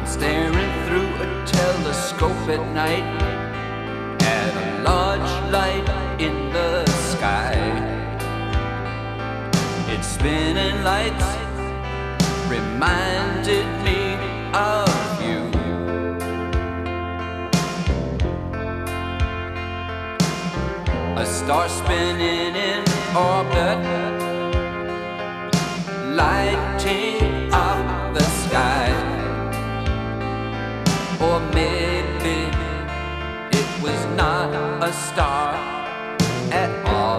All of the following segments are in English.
Staring through a telescope at night at a large light in the sky. Its spinning lights reminded me of you. A star spinning in orbit, lighting up the sky. Or maybe it was not a star at all.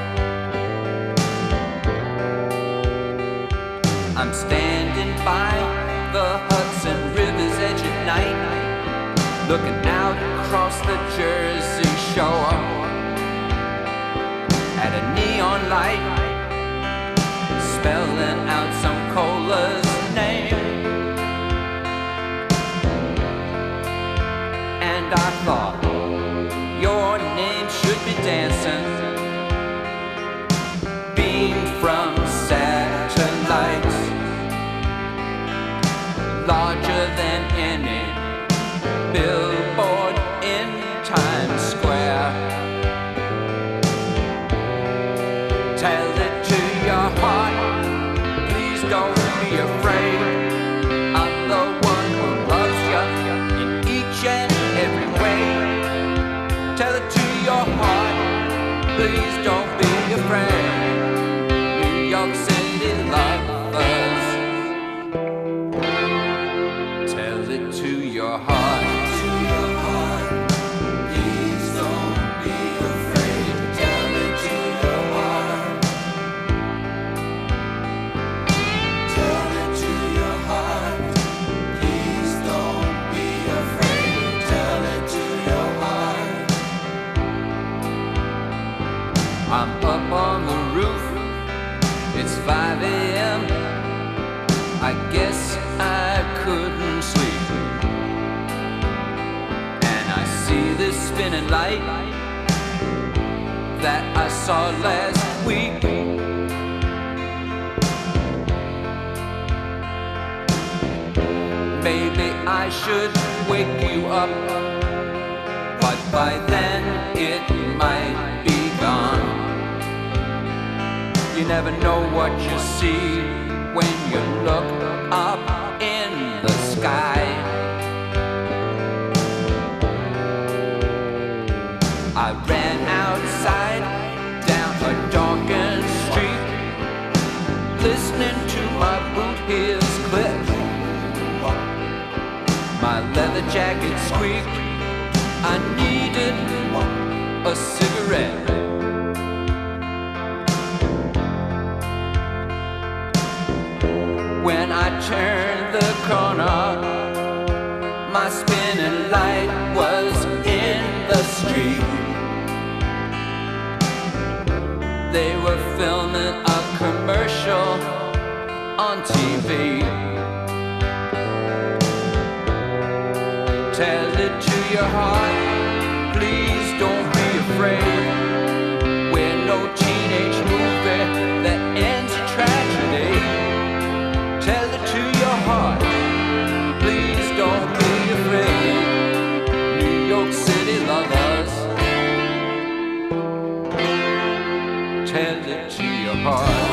I'm standing by the Hudson River's edge at night, looking out across the Jersey Shore at a neon light spelling out some cola's name. And I thought your name should be dancing, beamed from satellites larger than any billboard in Times Square. Tell it to your heart, please don't be afraid. I'm the one who loves you in each and every way. Tell it to your heart, please don't be afraid. New York City lovers, tell it to your heart. To your heart, please don't be afraid. Tell it to your heart. Tell it to your heart, please don't be afraid. Tell it to your heart. I'm up on the roof, it's 5 a.m. I guess I couldn't sleep, and I see this spinning light that I saw last week. Maybe I should wake you up, but by then it might be gone. You never know what you see when you look up in the sky. I ran outside down a darkened street, listening to my boot heels click. My leather jacket squeaked. I needed a cigarette. When I turned the corner, my spinning light was in the street. They were filming a commercial on TV. Tell it to your heart, please don't be afraid. We're no teenage movie that ends in tragedy. Tell it to your heart, please don't be afraid. New York City lovers, tell it to your heart.